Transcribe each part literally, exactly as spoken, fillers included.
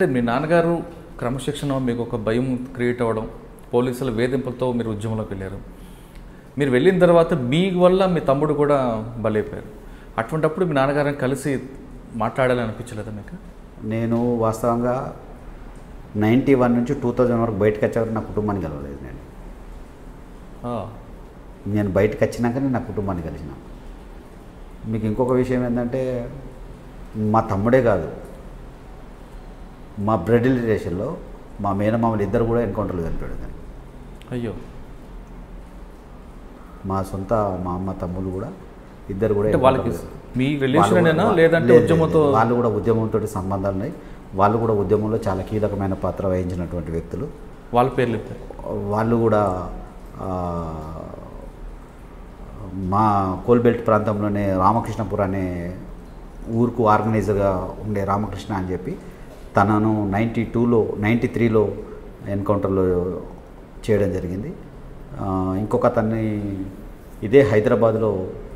అంటే మీ నాన్నగారు క్రమశిక్షణ మీకు ఒక భయం క్రియేట్ అవ్వడం, పోలీసుల వేధింపులతో మీరు ఉద్యమంలోకి వెళ్ళారు. మీరు వెళ్ళిన తర్వాత మీ వల్ల మీ తమ్ముడు కూడా బలైపోయారు. అటువంటప్పుడు మీ నాన్నగారిని కలిసి మాట్లాడాలని అనిపించలేదా మీకు? నేను వాస్తవంగా నైంటీ వన్ నుంచి టూ థౌజండ్ వరకు బయటకు వచ్చేవారు నా కుటుంబాన్ని కలవలేదు. నేను నేను బయటకు వచ్చినాకనే నా కుటుంబాన్ని కలిసిన. మీకు ఇంకొక విషయం ఏంటంటే, మా తమ్ముడే కాదు, మా బ్లడ్ రిలేషన్లో మా మేనమామలు ఇద్దరు కూడా ఎన్కౌంటర్లు చనిపోయాడు. అయ్యో. మా సొంత మా అమ్మ తమ్ముళ్ళు కూడా ఇద్దరు కూడా వాళ్ళకి మీ రిలేషన్ లేదంటే ఉద్యమంతో వాళ్ళు కూడా ఉద్యమంతో సంబంధాలు ఉన్నాయి. వాళ్ళు కూడా ఉద్యమంలో చాలా కీలకమైన పాత్ర వహించినటువంటి వ్యక్తులు. వాళ్ళ పేర్లు వాళ్ళు కూడా మా కోల్బెల్ట్ ప్రాంతంలోనే రామకృష్ణపుర అనే ఊరుకు ఆర్గనైజర్గా ఉండే రామకృష్ణ అని చెప్పి తనను నైంటీ టూలో నైంటీ త్రీలో ఎన్కౌంటర్లో చేయడం జరిగింది. ఇంకొక అతన్ని ఇదే హైదరాబాద్లో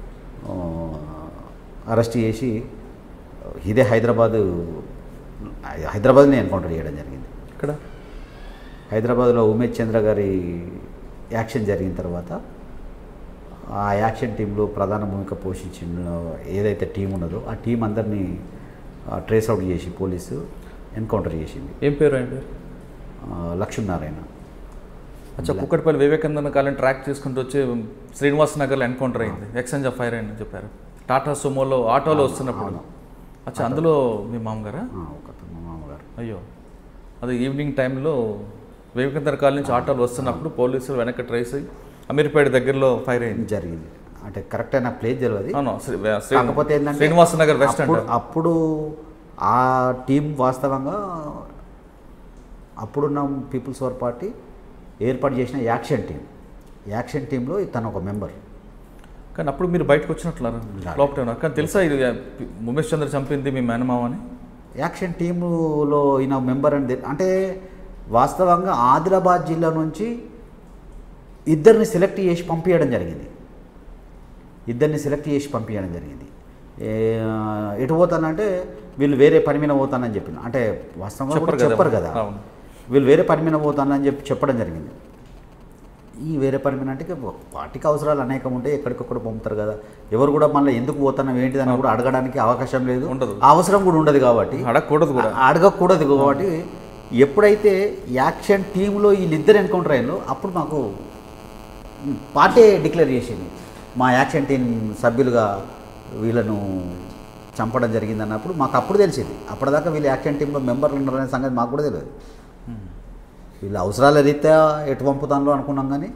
అరెస్ట్ చేసి ఇదే హైదరాబాదు హైదరాబాద్ని ఎన్కౌంటర్ చేయడం జరిగింది. ఇక్కడ హైదరాబాద్లో ఉమేష్ చంద్ర గారి యాక్షన్ జరిగిన తర్వాత ఆ యాక్షన్ టీంలో ప్రధాన భూమిక పోషించిన ఏదైతే టీం ఉన్నదో ఆ టీం అందరినీ ట్రేస్ అవుట్ చేసి పోలీసు ఎన్కౌంటర్ చేసింది. ఏం పేరు ఆయన పేరు? లక్ష్మీనారాయణ. అచ్చా, కుక్కటిపల్లి వివేకానంద కాలం ట్రాక్ చేసుకుంటూ వచ్చి శ్రీనివాస్ నగర్లో ఎన్కౌంటర్ అయింది. ఎక్స్చేంజ్ ఆఫ్ ఫైర్ అని చెప్పారు. టాటా సుమోలో ఆటోలో వస్తున్నప్పుడు. అచ్చా, అందులో మీ మామగారా? మా మామగారు. అయ్యో, అది ఈవినింగ్ టైంలో వివేకానంద కాలం నుంచి ఆటోలు వస్తున్నప్పుడు పోలీసులు వెనక్కి ట్రేస్ అయ్యి అమీర్పేట దగ్గరలో ఫైర్ అయింది జరిగింది. అంటే కరెక్ట్ అయిన ప్లేస్ తెలియదు. కాకపోతే ఏంటంటే శ్రీనివాస్ నగర్ వెస్ట్ అంటే అప్పుడు ఆ టీం వాస్తవంగా అప్పుడున్న పీపుల్స్ వార్ పార్టీ ఏర్పాటు చేసిన యాక్షన్ టీం యాక్షన్ టీంలో తను ఒక మెంబర్. కానీ అప్పుడు మీరు బయటకు వచ్చినట్లున్నారు లోపల. కానీ తెలుసా ఇది ఉమేష్ చంద్ర చంపింది మీ మేనమామ అని? యాక్షన్ టీంలో ఈయన మెంబర్ అని అంటే వాస్తవంగా ఆదిలాబాద్ జిల్లా నుంచి ఇద్దరిని సెలెక్ట్ చేసి పంపించడం జరిగింది. ఇద్దరిని సెలెక్ట్ చేసి పంపించడం జరిగింది. ఎటు పోతానంటే వీళ్ళు వేరే పని మీద పోతానని చెప్పిన, అంటే వాస్తవంగా చెప్పరు కదా, వీళ్ళు వేరే పని మీద పోతానని చెప్పి చెప్పడం జరిగింది. ఈ వేరే పని మీద అంటే పార్టీకి అవసరాలు అనేకం ఉంటాయి, ఎక్కడికొక్కడ పంపుతారు కదా, ఎవరు కూడా మళ్ళీ ఎందుకు పోతానం ఏంటిదని కూడా అడగడానికి అవకాశం లేదు, అవసరం కూడా ఉండదు కాబట్టి అడగకూడదు కూడా అడగకూడదు కాబట్టి ఎప్పుడైతే యాక్షన్ టీంలో వీళ్ళిద్దరు ఎన్కౌంటర్ అయ్యారో అప్పుడు మాకు పార్టీ డిక్లేర్ చేసింది మా యాక్షన్ టీం సభ్యులుగా వీళ్ళను చంపడం జరిగింది అన్నప్పుడు మాకు అప్పుడు తెలిసింది. అప్పటిదాకా వీళ్ళు యాక్షన్ టీంలో మెంబర్లు ఉన్నారనే సంగతి మాకు కూడా తెలియదు. వీళ్ళ అవసరాల రీత్యా ఎటు పంపుతానో అనుకున్నాం కానీ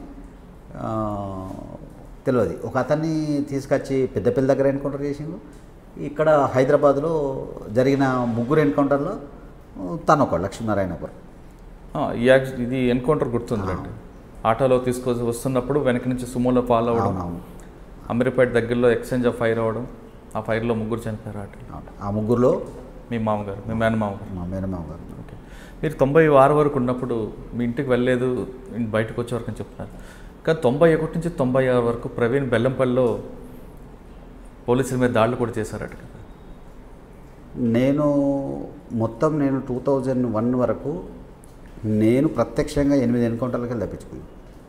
తెలియదు. ఒక అతన్ని తీసుకొచ్చి పెద్దపల్లి దగ్గర ఎన్కౌంటర్ చేసిండు. ఇక్కడ హైదరాబాద్లో జరిగిన ముగ్గురు ఎన్కౌంటర్లో తను ఒక లక్ష్మీనారాయణ ఒకరు. ఇది ఎన్కౌంటర్ గుర్తుందండి. ఆటోలో తీసుకొని వస్తున్నప్పుడు వెనక నుంచి సుమోలో ఫాలో అవ్వడం, అమీర్పేట దగ్గరలో ఎక్స్చేంజ్ ఆఫ్ ఫైర్ అవ్వడం, ఆ ఫైర్లో ముగ్గురు చనిపోయారు. ఆటో ఆ ముగ్గురులో మీ మామగారు, మీ మేనమామగారు. మా మేనమామగారు. ఓకే, మీరు తొంభై ఆరు వరకు ఉన్నప్పుడు మీ ఇంటికి వెళ్ళలేదు, బయటకు వచ్చే వరకు అని చెప్తున్నారు. కానీ తొంభై ఒకటి నుంచి తొంభై ఆరు వరకు ప్రవీణ్ బెల్లంపల్లిలో పోలీసుల మీద దాడులు కూడా చేశారట కదా? నేను మొత్తం నేను టూ థౌజండ్ వన్ వరకు నేను ప్రత్యక్షంగా ఎనిమిది ఎన్కౌంటర్లకి వెళ్ళి తప్పించుకున్నాను.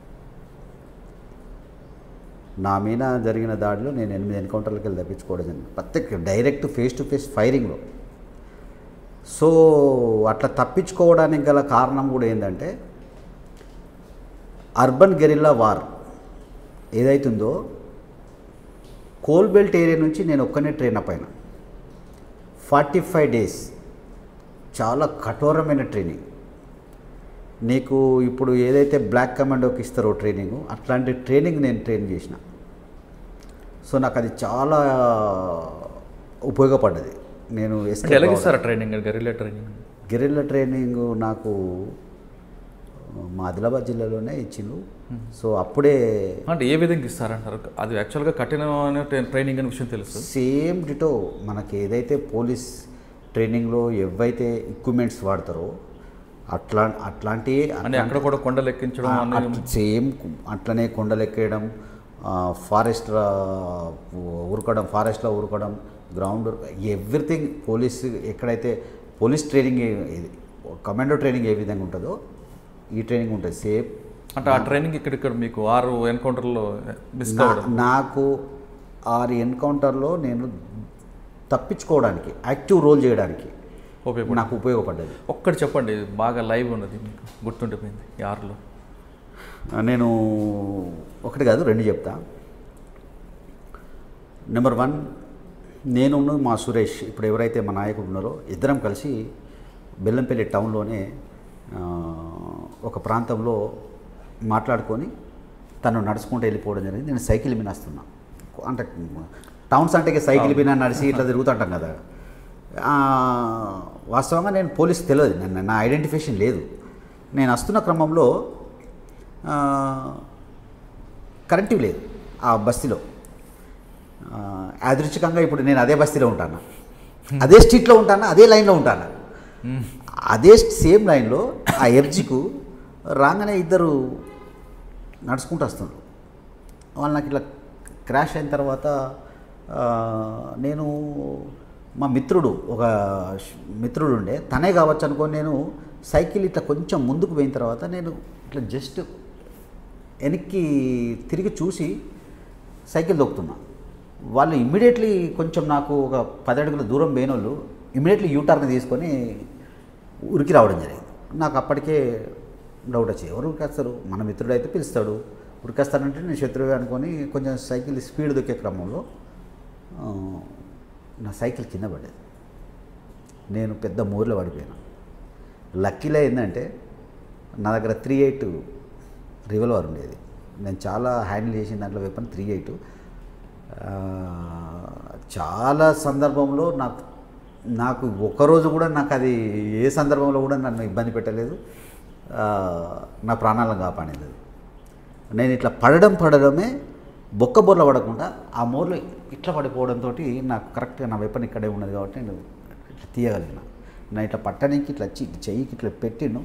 నా మీద జరిగిన దాడిలో నేను ఎనిమిది ఎన్కౌంటర్లకి వెళ్ళి తప్పించుకోవడం జరిగింది, ప్రత్యేక డైరెక్ట్ ఫేస్ టు ఫేస్ ఫైరింగ్లో. సో అట్లా తప్పించుకోవడానికి గల కారణం కూడా ఏంటంటే అర్బన్ గెరిల్లా వార్ ఏదైతుందో కోల్బెల్ట్ ఏరియా నుంచి నేను ఒక్కనే ట్రైన్ అప్ అయినా. ఫార్టీ ఫైవ్ డేస్ చాలా కఠోరమైన ట్రైనింగ్. నీకు ఇప్పుడు ఏదైతే బ్లాక్ కమాండోకి ఇస్తారో ట్రైనింగ్, అట్లాంటి ట్రైనింగ్ నేను ట్రైన్ చేసిన. సో నాకు అది చాలా ఉపయోగపడ్డది. నేను ఎలాగిస్తారా training? Guerrilla training guerrilla training నాకు మా ఆదిలాబాద్ జిల్లాలోనే ఇచ్చిండు. సో అప్పుడే అంటే ఏ విధంగా ఇస్తారంటారు? అది యాక్చువల్గా కఠినమైన ట్రైనింగ్ అనే విషయం తెలుసు. సేమ్ డిటో మనకి ఏదైతే పోలీస్ ట్రైనింగ్లో ఏవైతే ఎక్విప్మెంట్స్ వాడతారో అట్లా అట్లాంటివి అక్కడ కూడా కొండలు ఎక్కించడం, సేమ్ అట్లనే కొండలు ఎక్కేయడం, ఫారెస్ట్ ఉరకడం, ఫారెస్ట్లో ఉరకడం, గ్రౌండ్ ఎవ్రీథింగ్ పోలీస్ ఎక్కడైతే పోలీస్ ట్రైనింగ్ కమాండో ట్రైనింగ్ ఏ విధంగా ఉంటుందో ఈ ట్రైనింగ్ ఉంటుంది సేమ్. అంటే ఆ ట్రైనింగ్ ఇక్కడ ఇక్కడ మీకు ఆరు ఎన్కౌంటర్లో మిస్ కావడం, నాకు ఆరు ఎన్కౌంటర్లో నేను తప్పించుకోవడానికి యాక్టివ్ రోల్ చేయడానికి ఉపయోగపడి నాకు ఉపయోగపడ్డది. ఒక్కటి చెప్పండి, బాగా లైవ్ ఉన్నది మీకు గుర్తుండిపోయింది ఈ ఆరులో. నేను ఒకటి కాదు రెండు చెప్తా. నెంబర్ వన్, నేను మా సురేష్ ఇప్పుడు ఎవరైతే మా నాయకుడు ఉన్నారో ఇద్దరం కలిసి బెల్లంపల్లి టౌన్లోనే ఒక ప్రాంతంలో మాట్లాడుకొని తను నడుచుకుంటూ వెళ్ళిపోవడం జరిగింది. నేను సైకిల్ మీద వస్తున్నా, అంటే టౌన్స్ అంటే సైకిల్ మీద నడిచి ఇట్లా తిరుగుతుంటాం కదా. వాస్తవంగా నేను పోలీస్ తెలియదు, నేను నా ఐడెంటిఫికేషన్ లేదు. నేను వస్తున్న క్రమంలో కరెంటు లేదు ఆ బస్తీలో. యాదృచ్ఛికంగా ఇప్పుడు నేను అదే బస్తీలో ఉంటాను, అదే స్ట్రీట్లో ఉంటాను, అదే లైన్లో ఉంటాను. అదే సేమ్ లైన్లో ఆ ఎర్జికు రాగానే ఇద్దరు నడుచుకుంటూ వస్తున్నారు. వాళ్ళు నాకు ఇట్లా క్రాష్ అయిన తర్వాత నేను మా మిత్రుడు ఒక మిత్రుడు ఉండే, తనే కావచ్చు అనుకొని నేను సైకిల్ ఇట్లా కొంచెం ముందుకు పోయిన తర్వాత నేను ఇట్లా జస్ట్ వెనక్కి తిరిగి చూసి సైకిల్ దొక్కుతున్నా. వాళ్ళు ఇమ్మీడియట్లీ కొంచెం నాకు ఒక పది అడుగుల దూరం పోయిన వాళ్ళు ఇమ్మీడియట్లీ యూటర్న్ తీసుకొని ఉరికి రావడం జరిగింది. నాకు అప్పటికే డౌట్ వచ్చి ఎవరు ఉరికేస్తారు, మన మిత్రుడు అయితే పిలుస్తాడు, ఉరికేస్తానంటే నేను శత్రువే అనుకొని కొంచెం సైకిల్ స్పీడ్ దొక్కే క్రమంలో నా సైకిల్ కింద పడేది. నేను పెద్ద మూరిలో పడిపోయాను. లక్కీలో ఏంటంటే నా దగ్గర త్రీ ఎయిట్ రివల్వర్ ఉండేది. నేను చాలా హ్యాండిల్ చేసిన దాంట్లో వెపన్ త్రీ ఎయిట్. చాలా సందర్భంలో నాకు నాకు ఒక్కరోజు కూడా నాకు అది ఏ సందర్భంలో కూడా నన్ను ఇబ్బంది పెట్టలేదు, నా ప్రాణాలను కాపాడేది. నేను ఇట్లా పడడం పడడమే బొక్క బోర్ల పడకుండా ఆ మోర్లో ఇట్లా పడిపోవడంతో నాకు కరెక్ట్గా నా వెపన్ ఇక్కడే ఉన్నది కాబట్టి నేను ఇట్లా తీయగలిగిన. నేను ఇట్లా పట్టడానికి ఇట్లా వచ్చి చెయ్యికి ఇట్లా పెట్టిను,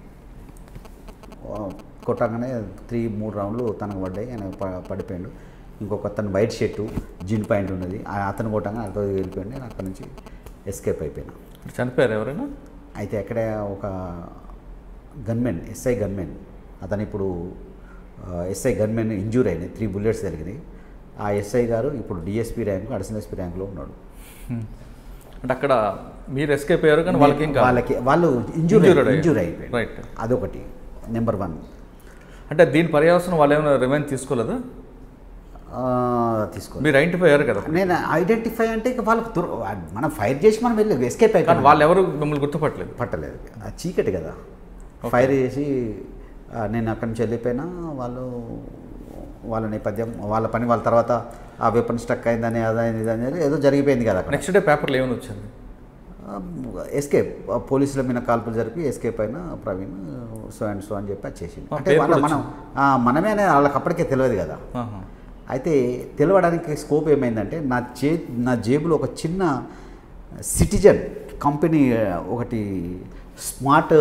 కొట్టగానే త్రీ మూడు రౌండ్లు తనకు పడ్డాయి, ఆయన పడిపోయాడు. ఇంకొక అతను వైట్ షర్టు జిన్ పాయింట్ ఉన్నది, అతను కొట్టగా అతను వెళ్ళిపోయాడు. నేను అక్కడి నుంచి ఎస్కేప్ అయిపోయినా. చనిపోయారు ఎవరైనా? అయితే అక్కడే ఒక గన్మెన్, ఎస్ఐ గన్మెన్, అతను ఇప్పుడు ఎస్ఐ గన్మెన్ ఇంజూర్ అయినాయి, త్రీ బుల్లెట్స్ జరిగినాయి. ఆ ఎస్ఐ గారు ఇప్పుడు డిఎస్పీ ర్యాంకు, అడిషనల్ ఎస్పీ ర్యాంకులో ఉన్నాడు. అంటే అక్కడ మీరు ఎస్కేప్ అయ్యారు కానీ వాళ్ళకి ఇంకా వాళ్ళకి వాళ్ళు ఇంజూర్ ఇంజూర్ అయిపోయారు. రైట్, అదొకటి నెంబర్ వన్. అంటే దీని పర్యవసనం వాళ్ళు ఏమైనా రివెంజ్ తీసుకోలేదా? తీసుకో మీరు ఐడెంటిఫై అయ్యారు కదా. నేను ఐడెంటిఫై అంటే ఇక వాళ్ళకి మనం ఫైర్ చేసి మనం వెళ్ళి ఎస్కేప్ అయిపోయాం. వాళ్ళు ఎవరు మిమ్మల్ని గుర్తుపట్టలేదు? పట్టలేదు, ఆ చీకటి కదా. ఫైర్ చేసి నేను అక్కడి నుంచి వెళ్ళిపోయినా. వాళ్ళు వాళ్ళ నేపథ్యం, వాళ్ళ పని, వాళ్ళ తర్వాత ఆ వెపన్ స్టక్ అయిందని అదైంది ఇదని ఏదో జరిగిపోయింది కదా. నెక్స్ట్ డే పేపర్లో ఏమైనా వచ్చింది? ఎస్కేప్, పోలీసుల మీద కాల్పులు జరిపి ఎస్కేప్ అయిన ప్రవీణ్ సో అండ్ సో అని చెప్పి వచ్చేసింది. అంటే వాళ్ళ మనం మనమే అనే వాళ్ళకి అప్పటికే తెలియదు కదా. అయితే తెలవడానికి స్కోప్ ఏమైందంటే నా చే నా జేబులో ఒక చిన్న సిటిజన్ కంపెనీ ఒకటి స్మార్ట్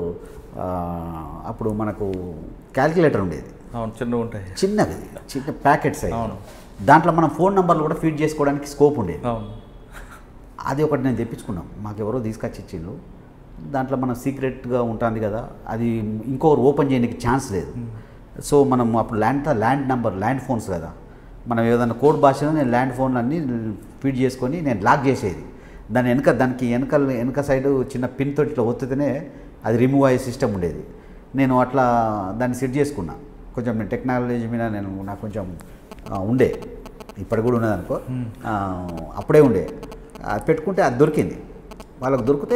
అప్పుడు మనకు క్యాల్కులేటర్ ఉండేది. అవును, చిన్నగా ఉంటాయి, చిన్నది, చిన్న ప్యాకెట్స్ అయ్యి. దాంట్లో మనం ఫోన్ నెంబర్లు కూడా ఫీడ్ చేసుకోవడానికి స్కోప్ ఉండేది. అది ఒకటి నేను తెప్పించుకున్నాం, మాకెవరో తీసుకొచ్చి ఇచ్చిండ్రు. దాంట్లో మనం సీక్రెట్గా ఉంటుంది కదా, అది ఇంకొకరు ఓపెన్ చేయడానికి ఛాన్స్ లేదు. సో మనం అప్పుడు land land number land phones కదా, మనం ఏదైనా కోడ్ భాషలో నేను ల్యాండ్ ఫోన్లు అన్నీ ఫీడ్ చేసుకొని నేను లాక్ చేసేది. దాని వెనక దానికి వెనక వెనక సైడు చిన్న పిన్ తోటి ఇట్లా ఒత్తితేనే అది రిమూవ్ అయ్యే సిస్టమ్ ఉండేది. నేను అట్లా దాన్ని సెట్ చేసుకున్నా. కొంచెం నేను టెక్నాలజీ మీద నేను నాకు కొంచెం ఉండే, ఇప్పటికి కూడా ఉన్నది అనుకో, అప్పుడే ఉండే. అది పెట్టుకుంటే అది దొరికింది. వాళ్ళకి దొరికితే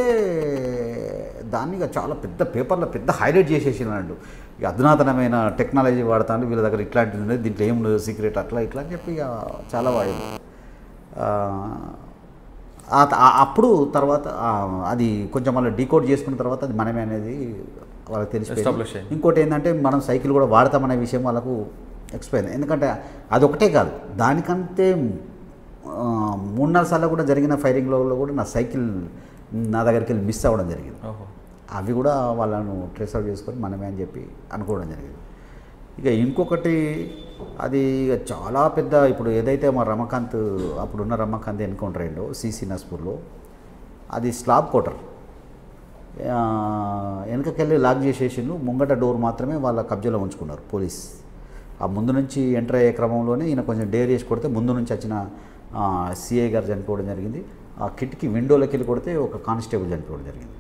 దాన్ని చాలా పెద్ద పేపర్లో పెద్ద హైలైట్ చేసేసినాడు. ఇక అధునాతనమైన టెక్నాలజీ వాడతాను, వీళ్ళ దగ్గర ఇట్లాంటిది ఉండేది, దీంట్లో ఏం లేదు సీక్రెట్ అట్లా ఇట్లా అని చెప్పి చాలా వాడింది. అప్పుడు తర్వాత అది కొంచెం మళ్ళీ డీకోడ్ చేసుకున్న తర్వాత అది మనమే అనేది వాళ్ళకి తెలిసిపోయింది. ఇంకోటి ఏంటంటే మనం సైకిల్ కూడా వాడతామనే విషయం వాళ్ళకు ఎక్స్ప్లెయిన్. ఎందుకంటే అదొకటే కాదు, దానికంటే మూడు నాలుగు సార్లు కూడా జరిగిన ఫైరింగ్లో కూడా నా సైకిల్ నా దగ్గరికి వెళ్ళి మిస్ అవ్వడం జరిగింది. అవి కూడా వాళ్ళను ట్రేస్ అవుట్ చేసుకొని మనమే అని చెప్పి అనుకోవడం జరిగింది. ఇక ఇంకొకటి అది చాలా పెద్ద, ఇప్పుడు ఏదైతే మా రమాకాంత్ అప్పుడున్న రమాకాంత్ ఎన్కౌంటర్ అయిందో సీసీ నస్పూర్లో, అది స్లాబ్ కోటర్. వెనకకెళ్ళి లాక్ చేసేసిండు, ముంగట డోర్ మాత్రమే వాళ్ళ కబ్జాలో ఉంచుకున్నారు పోలీస్. ఆ ముందు నుంచి ఎంటర్ అయ్యే క్రమంలోనే ఈయన కొంచెం డేర్ చేసి కొడితే ముందు నుంచి వచ్చిన సిఐ గారు చనిపోవడం జరిగింది. ఆ కిటికీ విండోలోకి వెళ్ళి కొడితే ఒక కానిస్టేబుల్ చనిపోవడం జరిగింది.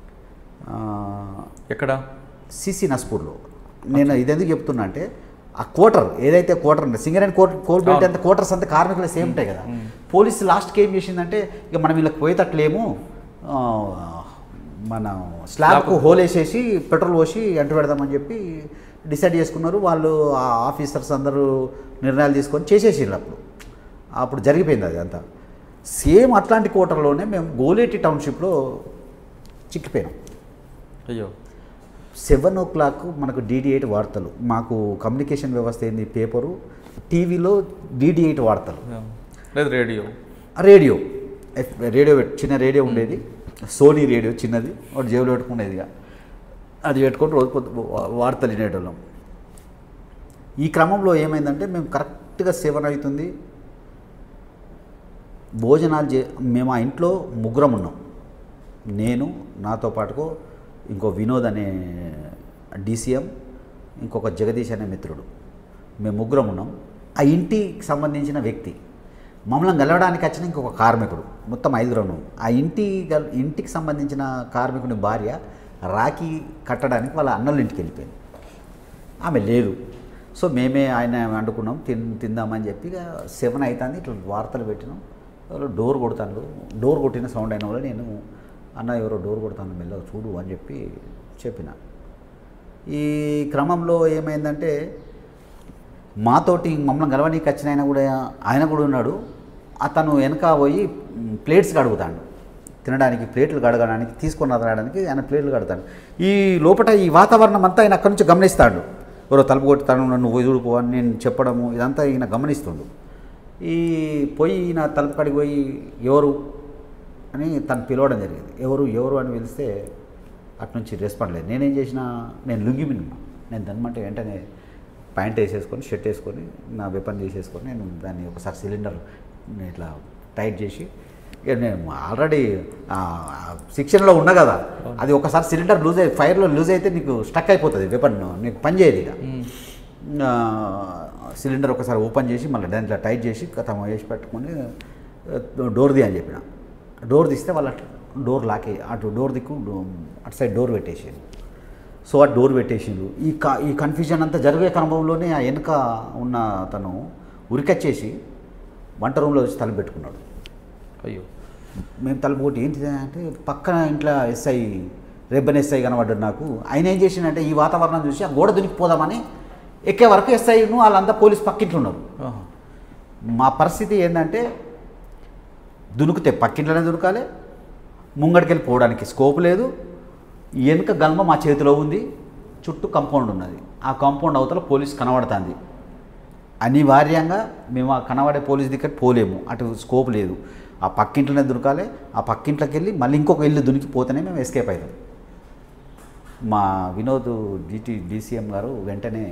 ఎక్కడ? సిసి నస్పూర్లో. నేను ఇది ఎందుకు చెప్తున్నా అంటే ఆ క్వార్టర్ ఏదైతే క్వార్టర్ ఉంటే సింగరేణి కోర్ కోల్ బెల్ట్ అంత క్వార్టర్స్ అంతా కార్మికులు సేమ్ ఉంటాయి కదా. పోలీసు లాస్ట్కి ఏం చేసిందంటే ఇక మనం వీళ్ళకి పోయేటట్లేము, మన స్లాబ్కు హోల్ వేసేసి పెట్రోల్ పోసి ఎంట పెడదామని చెప్పి డిసైడ్ చేసుకున్నారు. వాళ్ళు ఆ ఆఫీసర్స్ అందరూ నిర్ణయాలు తీసుకొని చేసేసారు. అప్పుడు అప్పుడు జరిగిపోయింది అది అంతా. సేమ్ అట్లాంటి క్వార్టర్లోనే మేము గోలేటి టౌన్షిప్లో చిక్కిపోయాం. అయ్యో. సెవెన్ ఓ క్లాక్ మనకు డీడీ ఎయిట్ వార్తలు, మాకు కమ్యూనికేషన్ వ్యవస్థ ఏంది పేపరు, టీవీలో డీడీ ఎయిట్ వార్తలు, లేదు రేడియో రేడియో రేడియో చిన్న రేడియో ఉండేది, సోనీ రేడియో చిన్నది, ఒకటి జేబులో పెట్టుకునేదిగా, అది పెట్టుకొని రోజు పొద్దు వార్తలు వినేటోళ్ళం. ఈ క్రమంలో ఏమైందంటే మేము కరెక్ట్గా సెవెన్ అవుతుంది, భోజనాలు చే మేము ఆ ఇంట్లో ముగ్గురం ఉన్నాం. నేను, నాతో పాటుకో ఇంకో వినోద్ అనే డీసీఎం, ఇంకొక జగదీష్ అనే మిత్రుడు, మేము ముగ్గురం ఉన్నాం. ఆ ఇంటికి సంబంధించిన వ్యక్తి మమ్మల్ని గెలవడానికి వచ్చిన ఇంకొక కార్మికుడు, మొత్తం ఐదుగురం ఉన్నాం. ఆ ఇంటి ఇంటికి సంబంధించిన కార్మికుని భార్య రాఖీ కట్టడానికి వాళ్ళ అన్నల ఇంటికి వెళ్ళిపోయింది. ఆమె లేదు. సో మేమే ఆయన వండుకున్నాం, తిన్ తిందామని చెప్పి ఇక సెవెన్ అవుతుంది, ఇట్లా వార్తలు పెట్టినాం. వాళ్ళు డోర్ కొడతాను, డోర్ కొట్టిన సౌండ్ అయిన వల్ల నేను అన్న ఎవరో డోర్ కొడతాను మెల్లగా చూడు అని చెప్పి చెప్పిన. ఈ క్రమంలో ఏమైందంటే మాతోటి మమ్మల్ని గెలవనీకి వచ్చిన ఆయన కూడా ఆయన కూడా ఉన్నాడు. అతను వెనక పోయి ప్లేట్స్ కడుగుతాడు, తినడానికి ప్లేట్లు కడగడానికి తీసుకొని రావడానికి ఆయన ప్లేట్లు కడతాడు. ఈ లోపల ఈ వాతావరణం అంతా ఆయన అక్కడి నుంచి గమనిస్తాడు. ఎవరో తలుపు కొట్టుతాను, నన్ను వదులుపో అని నేను చెప్పడము ఇదంతా ఈయన గమనిస్తుండు. ఈ పోయి ఈయన తలుపు కడిగి పోయి ఎవరు అని తను పిలవడం జరిగింది. ఎవరు ఎవరు అని పిలిస్తే అటు నుంచి రెస్పాండ్ లేదు. నేనేం చేసిన, నేను లుంగి మిన్నా, నేను దన్నమంటే వెంటనే ప్యాంట్ వేసేసుకొని షర్ట్ వేసుకొని నా వెపన్ తీసేసుకొని నేను దాన్ని ఒకసారి సిలిండర్ ఇట్లా టైట్ చేసి, ఇక నేను ఆల్రెడీ శిక్షణలో ఉన్నా కదా, అది ఒకసారి సిలిండర్ లూజ్ అయి ఫైర్లో లూజ్ అయితే నీకు స్టక్ అయిపోతుంది, వెపన్ నీకు పని చేయదు. ఇక సిలిండర్ ఒకసారి ఓపెన్ చేసి మళ్ళీ దాంట్లో టైట్ చేసి కథ వేసి పెట్టుకొని డోర్ ది అని చెప్పిన. డోర్ తీస్తే వాళ్ళ డోర్ లాకే, అటు డోర్ దిక్కు అటు సైడ్ డోర్ పెట్టేసారు. సో ఆ డోర్ పెట్టేసిండు. ఈ కా ఈ కన్ఫ్యూజన్ అంతా జరిగే క్రమంలోనే ఆ వెనుక ఉన్న అతను ఉరికొచ్చేసి వంట రూమ్లో వచ్చి తలుపు పెట్టుకున్నాడు. అయ్యో. మేము తలుపు కొట్టి ఏంటిది అంటే పక్కన ఇంట్లో ఎస్ఐ రెబ్బన్ ఎస్ఐ కనబడ్డాడు నాకు. ఆయన ఏం చేసిండంటే ఈ వాతావరణం చూసి ఆ గోడ దునికిపోదామని ఎక్కే వరకు ఎస్ఐను వాళ్ళంతా పోలీసు పక్కింట్లో ఉన్నారు. మా పరిస్థితి ఏంటంటే దునికితే పక్కింట్లోనే దునకాలి, ముంగడికెళ్ళి పోవడానికి స్కోప్ లేదు. వెనుక గల్మ మా చేతిలో ఉంది, చుట్టూ కాంపౌండ్ ఉన్నది. ఆ కాంపౌండ్ అవతల పోలీస్ కనబడుతుంది. అనివార్యంగా మేము ఆ కనబడే పోలీస్ దగ్గర పోలేము, అటు స్కోప్ లేదు. ఆ పక్కింట్లోనే దునకాలి. ఆ పక్కింట్లోకి వెళ్ళి మళ్ళీ ఇంకొక ఇల్లు దునికిపోతేనే మేము ఎస్కేప్ అవుతాం. మా వినోద్ డిటి డీసీఎం గారు వెంటనే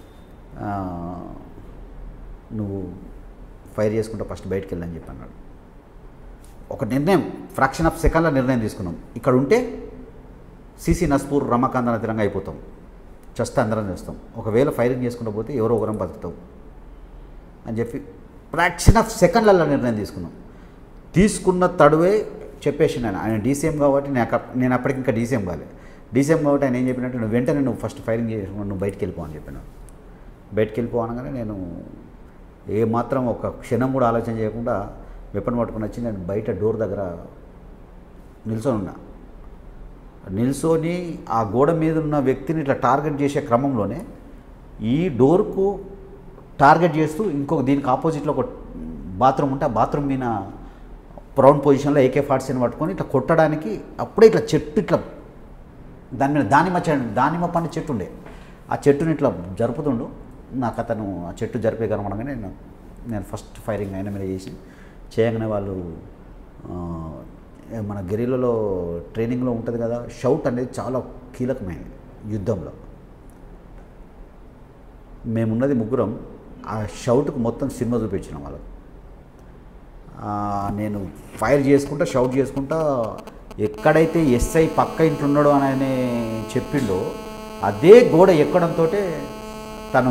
నువ్వు ఫైర్ చేసుకుంటా ఫస్ట్ బయటికి వెళ్ళని చెప్పి అన్నాడు. ఒక నిర్ణయం, ఫ్రాక్షన్ ఆఫ్ సెకండ్ల నిర్ణయం తీసుకున్నాం. ఇక్కడ ఉంటే సిసి నస్పూర్ రమాకాంత్ అనే తిరంగా అయిపోతాం, చస్తే అందరం చేస్తాం. ఒకవేళ ఫైరింగ్ చేసుకుంటూ పోతే ఎవరో ఒకరం బతుకుతాం అని చెప్పి ఫ్రాక్షన్ ఆఫ్ సెకండ్లలో నిర్ణయం తీసుకున్నాం. తీసుకున్న తడువే చెప్పేసి నేను ఆయన డీసీఎం కాబట్టి నేను నేను అప్పటికి ఇంకా డీసీఎం కాలేదు. డీసీఎం కాబట్టి ఆయన ఏం చెప్పినట్టు నువ్వు వెంటనే నువ్వు ఫస్ట్ ఫైరింగ్ చేసుకుని నువ్వు బయటికి వెళ్ళిపో అని చెప్పినాను. బయటికి వెళ్ళిపో అనగానే నేను ఏమాత్రం ఒక క్షణం కూడా ఆలోచన చేయకుండా వెపన్ పట్టుకుని వచ్చి నేను బయట డోర్ దగ్గర నిల్చొని ఉన్నా. నిల్చొని ఆ గోడ మీద ఉన్న వ్యక్తిని ఇట్లా టార్గెట్ చేసే క్రమంలోనే ఈ డోర్కు టార్గెట్ చేస్తూ ఇంకొక దీనికి ఆపోజిట్లో ఒక బాత్రూమ్ ఉంటే ఆ బాత్రూమ్ మీద ప్రౌన్ పొజిషన్లో ఏకే ఫార్టీని పట్టుకొని ఇట్లా కొట్టడానికి అప్పుడే ఇట్లా చెట్టు ఇట్లా దాని మీద దానిమ్మ దానిమ్మ పండు చెట్టు ఉండే, ఆ చెట్టుని ఇట్లా జరుపుతుండు. నాకు అతను ఆ చెట్టు జరిపే కనబడగానే నేను నేను ఫస్ట్ ఫైరింగ్ ఆయన మీద చేసి చేయగానే వాళ్ళు మన గెరిలలో ట్రైనింగ్లో ఉంటుంది కదా, షౌట్ అనేది చాలా కీలకమైనది యుద్ధంలో. మేమున్నది ముగ్గురం, ఆ షౌట్కు మొత్తం సినిమా చూపించినాం వాళ్ళకు. నేను ఫైర్ చేసుకుంటా షౌట్ చేసుకుంటా ఎక్కడైతే ఎస్ఐ పక్క ఇంట్లో ఉన్నాడో అని చెప్పిండో అదే గోడ ఎక్కడంతో తను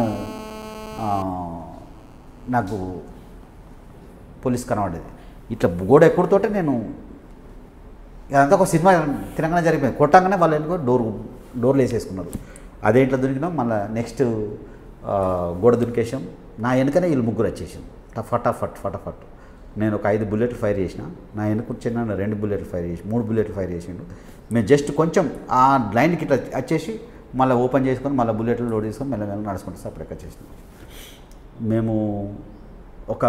నాకు పోలీస్ కనబడేది. ఇట్లా గోడ ఎక్కడితోటే నేను అదంతా ఒక సినిమా తినగానే జరిగిపోయింది. కొట్టంగానే వాళ్ళు ఎందుకో డోర్ డోర్లు వేసేసుకున్నారు. అదేంట్లో దునికినాం. మళ్ళీ నెక్స్ట్ గోడ దునికేసాం. నా వెనుకనే వీళ్ళు ముగ్గురు వచ్చేసాం. ఫటాఫట్ ఫటాఫట్ నేను ఒక ఐదు బుల్లెట్లు ఫైర్ చేసిన. నా వెనుక చిన్న రెండు బుల్లెట్లు ఫైర్ చేసి మూడు బుల్లెట్లు ఫైర్ చేసిండు. మేము జస్ట్ కొంచెం ఆ లైన్కి ఇట్లా వచ్చేసి మళ్ళీ ఓపెన్ చేసుకొని మళ్ళీ బుల్లెట్లు లోడ్ చేసుకొని మెల్ల మెల్ల నడుచుకుంటే సపరేట్గా వచ్చేసినాం. మేము ఒక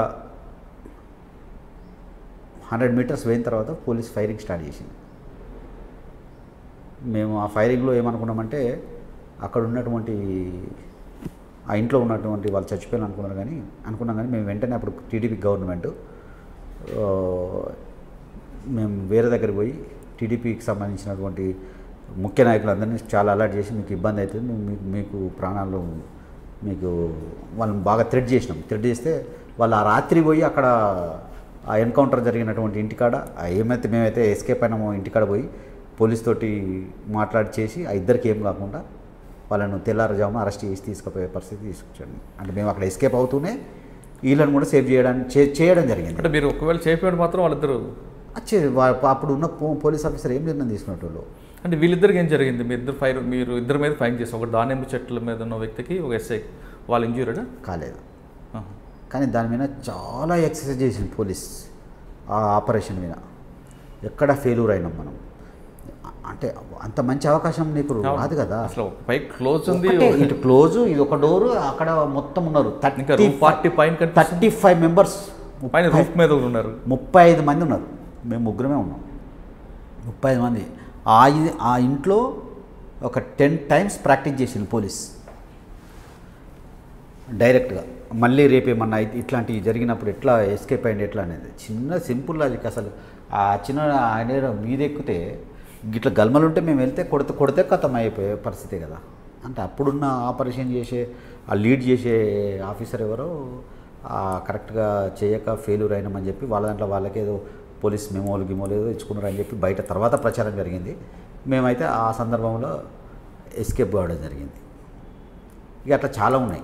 హండ్రెడ్ మీటర్స్ పోయిన తర్వాత పోలీస్ ఫైరింగ్ స్టార్ట్ చేసింది. మేము ఆ ఫైరింగ్లో ఏమనుకున్నామంటే అక్కడ ఉన్నటువంటి ఆ ఇంట్లో ఉన్నటువంటి వాళ్ళు చచ్చిపోయారు అనుకున్నారు. కానీ అనుకున్నాం కానీ మేము వెంటనే అప్పుడు టీడీపీ గవర్నమెంట్ మేము వేరే దగ్గరికి పోయి టీడీపీకి సంబంధించినటువంటి ముఖ్య నాయకులందరినీ చాలా అలర్ట్ చేసి మీకు ఇబ్బంది అవుతుంది, మీకు మీకు ప్రాణాలు మీకు వాళ్ళని బాగా థ్రెడ్ చేసినాం. థ్రెడ్ చేస్తే వాళ్ళు ఆ రాత్రి పోయి అక్కడ ఆ ఎన్కౌంటర్ జరిగినటువంటి ఇంటికాడ ఏమైతే మేమైతే ఎస్కేప్ అయినామో ఇంటికాడ పోయి పోలీస్ తోటి మాట్లాడి చేసి ఆ ఇద్దరికి ఏం కాకుండా వాళ్ళను తెల్లారుజామున అరెస్ట్ చేసి తీసుకుపోయే పరిస్థితి తీసుకొచ్చాను. అంటే మేము అక్కడ ఎస్కేప్ అవుతూనే వీళ్ళని కూడా సేవ్ చేయడానికి చేయడం జరిగింది. అంటే మీరు ఒకవేళ చేయకపోయాడు మాత్రం వాళ్ళిద్దరు వచ్చేది అప్పుడు ఉన్న పోలీస్ ఆఫీసర్ ఏం నిర్ణయం తీసుకున్నట్టు. అంటే వీళ్ళిద్దరికి ఏం జరిగింది? మీ ఇద్దరు ఫైర్ మీరు ఇద్దరి మీద ఫైన్ చేసి ఒక దానిమ్మ చెట్ల మీద ఉన్న వ్యక్తికి ఒక ఎస్ఐ వాళ్ళు ఇంజ్యూర్డా కాలేదు. కానీ దాని మీద చాలా ఎక్సర్సైజ్ చేసింది పోలీస్. ఆ ఆపరేషన్ మీద ఎక్కడ ఫెయిల్యూర్ అయినాం మనం. అంటే అంత మంచి అవకాశం నీకు రాదు కదా. అసలు పై క్లోజ్ ఉంది, ఇటు క్లోజ్, ఇది ఒక డోరు, అక్కడ మొత్తం ఉన్నారు ఫార్టీ పైన థర్టీ ఫైవ్ మెంబర్స్ పైన రూఫ్ మీద ఉన్నారు. ముప్పై ఐదు మంది ఉన్నారు. మేము ముగ్గురమే ఉన్నాం. ముప్పై ఐదు మంది ఆ ఆ ఇంట్లో ఒక టెన్ టైమ్స్ ప్రాక్టీస్ చేసింది పోలీస్ డైరెక్ట్గా. మళ్ళీ రేపేమన్నా అయితే ఇట్లాంటివి జరిగినప్పుడు ఎట్లా ఎస్కేప్ అయ్యింది ఎట్లా అనేది చిన్న సింపుల్ లాజిక్. అసలు ఆ చిన్న ఆయన మీద ఎక్కితే ఇట్లా గల్మలు ఉంటే మేము వెళ్తే కొడితే కొడితే కథం అయిపోయే పరిస్థితే కదా. అంటే అప్పుడున్న ఆపరేషన్ చేసే ఆ లీడ్ చేసే ఆఫీసర్ ఎవరో కరెక్ట్గా చేయక ఫెయిల్యూర్ అయినామని చెప్పి వాళ్ళ దాంట్లో వాళ్ళకేదో పోలీస్ మెమోలు గిమోలు ఏదో ఇచ్చుకున్నారు అని చెప్పి బయట తర్వాత ప్రచారం జరిగింది. మేమైతే ఆ సందర్భంలో ఎస్కేప్ కావడం జరిగింది. ఇక అట్లా చాలా ఉన్నాయి.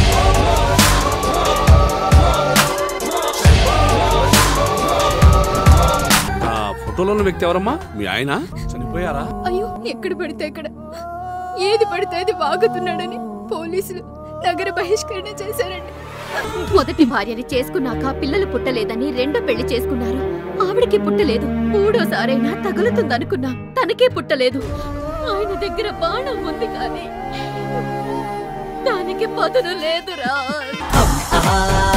ఫోటోలో ఉన్న వ్యక్తి ఎవరమ్మా? మీ ఆయన చనిపోయారా? అయ్యో, ఎక్కడ పడితే అక్కడ ఏది పడితే అది వాగుతున్నాడని పోలీసులు నగర బహిష్కరణ చేశారండి. మొదటి భార్యని చేసుకున్నాక పిల్లలు పుట్టలేదని రెండో పెళ్లి చేసుకున్నారు. ఆవిడకి పుట్టలేదు. మూడోసారైనా తగులుతుందనుకున్నా, తనకే పుట్టలేదు. ఆయన దగ్గర బాణం ఉంది కానీ దానికి పదును లేదురా.